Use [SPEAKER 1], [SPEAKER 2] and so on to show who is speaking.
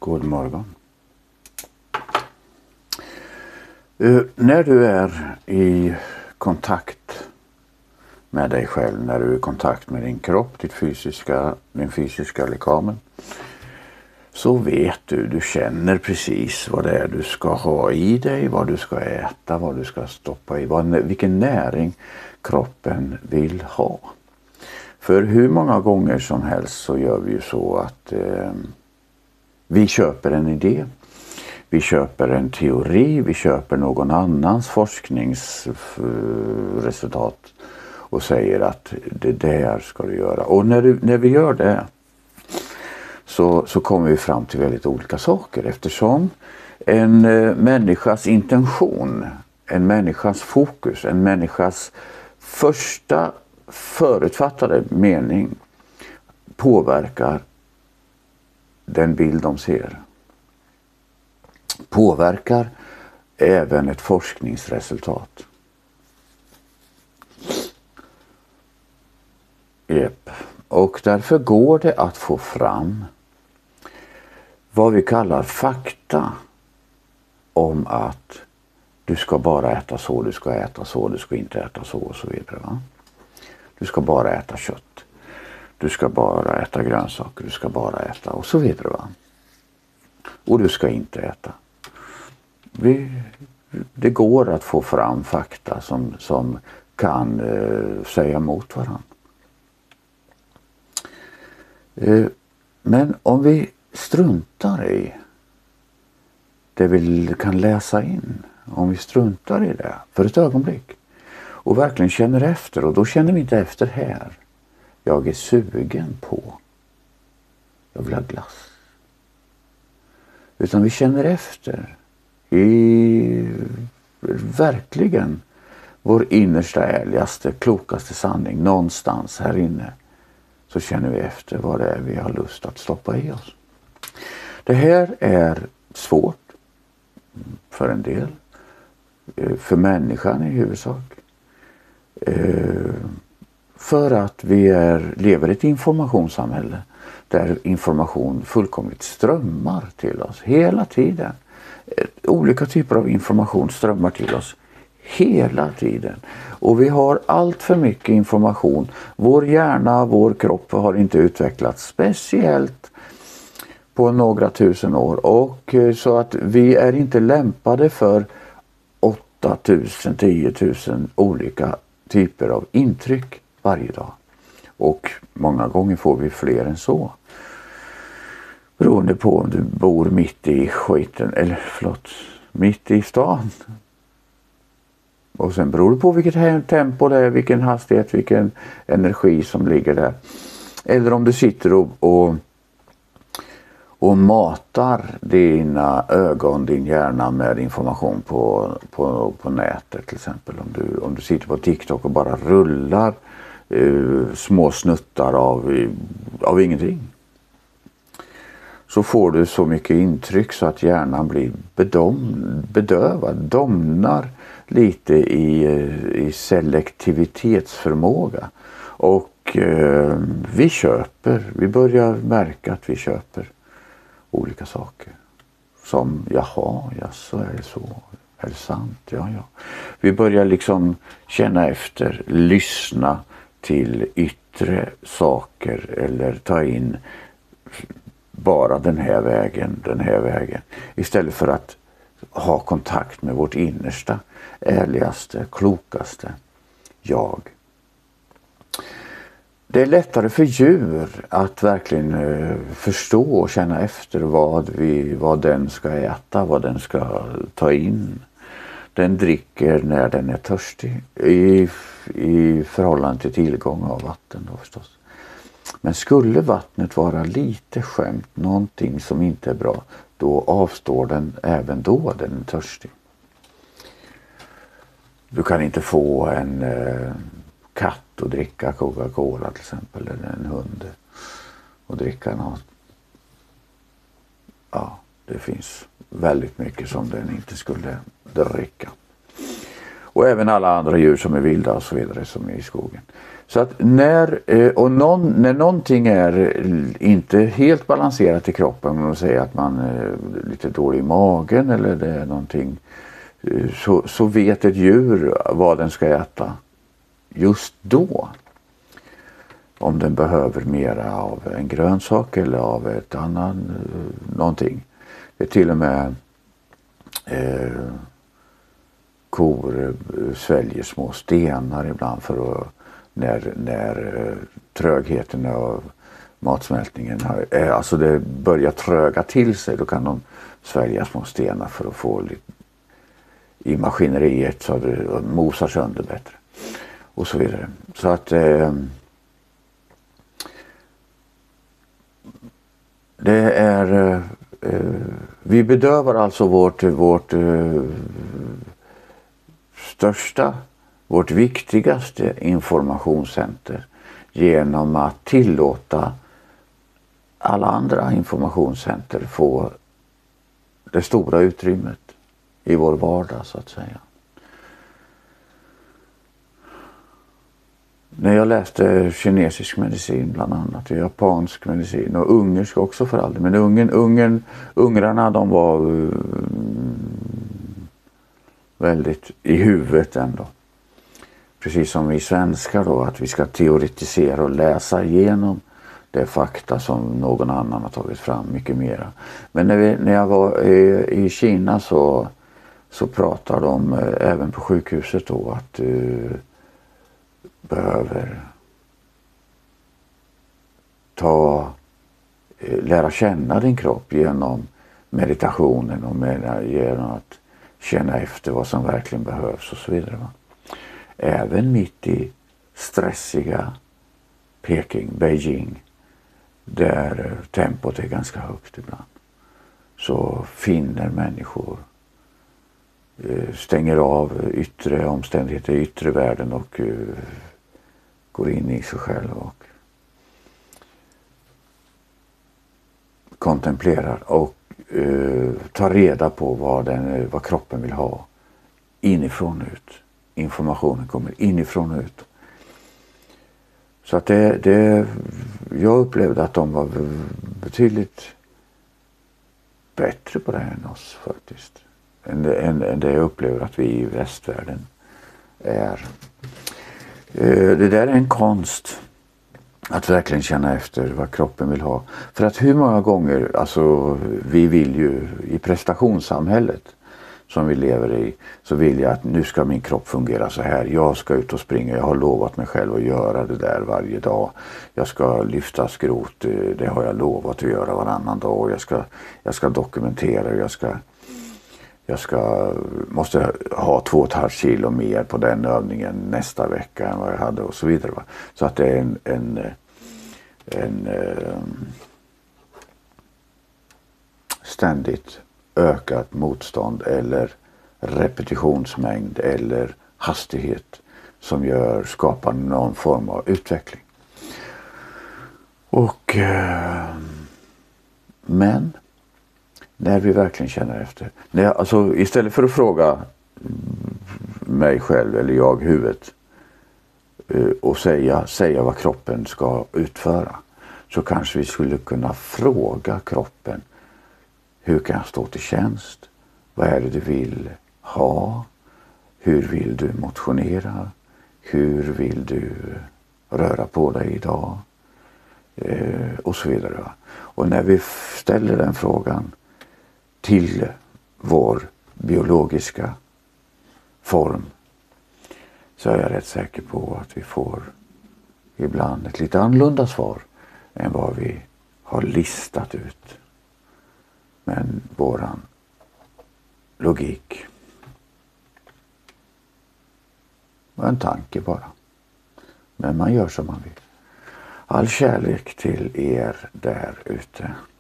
[SPEAKER 1] God morgon. När du är i kontakt med dig själv, när du är i kontakt med din kropp, din fysiska lekamen, så vet du känner precis vad det är du ska ha i dig, vad du ska äta, vad du ska stoppa i, vilken näring kroppen vill ha. För hur många gånger som helst så gör vi ju så att vi köper en idé, vi köper en teori, vi köper någon annans forskningsresultat och säger att det där ska du göra. Och när vi gör det så kommer vi fram till väldigt olika saker, eftersom en människas intention, en människas fokus, en människas första förutfattade mening påverkar den bild de ser. Påverkar även ett forskningsresultat. Yep. Och därför går det att få fram vad vi kallar fakta om att du ska bara äta så, du ska äta så, du ska inte äta så och så vidare. Va? Du ska bara äta kött. Du ska bara äta grönsaker, du ska bara äta och så vidare. Va? Och du ska inte äta. Det går att få fram fakta som kan säga emot varandra. Men om vi struntar i det vi kan läsa in, om vi struntar i det för ett ögonblick och verkligen känner efter, och då känner vi inte efter här. Jag är sugen på, jag vill ha glass. Utan vi känner efter i verkligen vår innersta, ärligaste, klokaste sanning någonstans här inne. Så känner vi efter vad det är vi har lust att stoppa i oss. Det här är svårt för en del. För människan i huvudsak. För att vi lever i ett informationssamhälle där information fullkomligt strömmar till oss hela tiden. Olika typer av information strömmar till oss hela tiden. Och vi har allt för mycket information. Vår hjärna, vår kropp har inte utvecklats speciellt på några tusen år. Och så att vi är inte lämpade för 8000, 10 000 olika typer av intryck varje dag. Och många gånger får vi fler än så. Beroende på om du bor mitt i mitt i stan. Och sen beror det på vilket tempo det är, vilken hastighet, vilken energi som ligger där. Eller om du sitter och matar dina ögon, din hjärna med information på nätet till exempel. Om du sitter på TikTok och bara rullar små snuttar av ingenting. Så får du så mycket intryck så att hjärnan blir bedövad, domnar lite i selektivitetsförmåga. Och vi börjar märka att vi köper olika saker. Som, så är det så. Är det sant? Ja. Vi börjar liksom känna efter, lyssna till yttre saker eller ta in bara den här vägen. Istället för att ha kontakt med vårt innersta, ärligaste, klokaste jag. Det är lättare för djur att verkligen förstå och känna efter vad den ska äta, vad den ska ta in. Den dricker när den är törstig i förhållande till tillgång av vatten då förstås. Men skulle vattnet vara lite skämt, någonting som inte är bra, då avstår den även då den är törstig. Du kan inte få en katt att dricka Coca-Cola till exempel, eller en hund att dricka något. Det finns väldigt mycket som den inte skulle dricka. Och även alla andra djur som är vilda och så vidare som är i skogen. Så att när någonting är inte helt balanserat i kroppen, om man säger att man är lite dålig i magen eller det är någonting, så vet ett djur vad den ska äta just då. Om den behöver mera av en grönsak eller av ett annat någonting. Det är till och med kor sväljer små stenar ibland för att när trögheten av matsmältningen alltså det börjar tröga till sig, då kan de svälja små stenar för att få lite i maskineriet så att det mosar sönder bättre och så vidare. Så att det är vi bedövar alltså vårt vårt viktigaste informationscenter genom att tillåta alla andra informationscenter få det stora utrymmet i vår vardag, så att säga. När jag läste kinesisk medicin bland annat, japansk medicin och ungersk också för all del. Men ungrarna de var väldigt i huvudet ändå. Precis som vi svenskar då, att vi ska teoretisera och läsa igenom det fakta som någon annan har tagit fram mycket mera. Men när jag var i Kina så pratade de även på sjukhuset då att du behöver lära känna din kropp genom meditationen och genom att känna efter vad som verkligen behövs och så vidare. Va? Även mitt i stressiga Peking, Beijing, där tempot är ganska högt ibland, så finner människor stänger av yttre omständigheter, yttre världen och går in i sig själv och kontemplerar och tar reda på vad kroppen vill ha inifrån ut. Informationen kommer inifrån ut. Så att jag upplevde att de var betydligt bättre på det här än oss faktiskt. Än det jag upplever att vi i västvärlden är. Det där är en konst. Att verkligen känna efter vad kroppen vill ha. För att hur många gånger, alltså vi vill ju i prestationssamhället som vi lever i, så vill jag att nu ska min kropp fungera så här. Jag ska ut och springa, jag har lovat mig själv att göra det där varje dag. Jag ska lyfta skrot, det har jag lovat att göra varannan dag. Jag ska dokumentera, måste ha 2,5 kilo mer på den övningen nästa vecka än vad jag hade och så vidare. Va? Så att det är en ständigt ökat motstånd eller repetitionsmängd eller hastighet som skapar någon form av utveckling. Och men när vi verkligen känner efter. Alltså istället för att fråga mig själv eller jag huvudet och säga vad kroppen ska utföra, så kanske vi skulle kunna fråga kroppen: hur kan jag stå till tjänst? Vad är det du vill ha? Hur vill du motionera? Hur vill du röra på dig idag? Och så vidare. Va? Och när vi ställer den frågan till vår biologiska form, så är jag rätt säker på att vi får ibland ett lite annorlunda svar än vad vi har listat ut. Men våran logik var en tanke bara. Men man gör som man vill. All kärlek till er där ute.